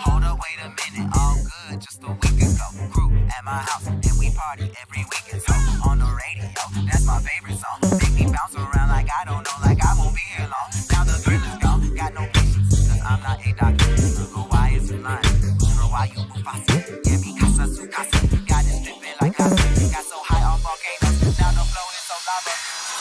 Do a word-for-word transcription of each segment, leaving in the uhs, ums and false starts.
Hold up, wait a minute, all good, just a week ago. Crew at my house, and we party every weekend. So on the radio, that's my favorite song. Make me bounce around like I don't know, like I won't be here long. Now the thrill is gone, got no patience, cause I'm not a doctor. But why is you lying? Girl, why you Mufasa? Yeah, me casa su casa. Got it stripping like casa. Got so high off volcanoes, now the flow is so lava.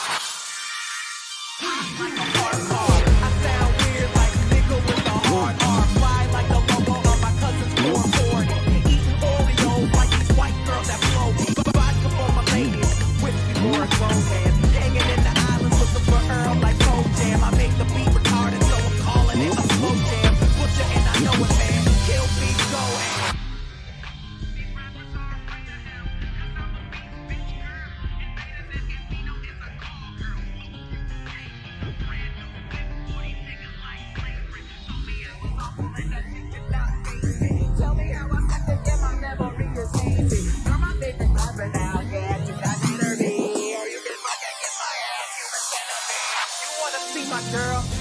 Like a hard car, I sound weird like a nigga with a hard R. Fly like the logo of my cousin's four forty. Eating Oreos like these white girls that blow me. Vodka for my ladies, whiskey for a grown man. Hanging in the islands looking for Earl like Cold Jam. I make the beat retarded, so I'm calling it a slow jam. Butcher and I know it, man. Kill beat, go ahead. Tell me how I met to get my memory is easy. You're my favorite rapper now, yeah, you got me dirty. Or you can fucking get my ass, you pretend to be. You wanna see my girl?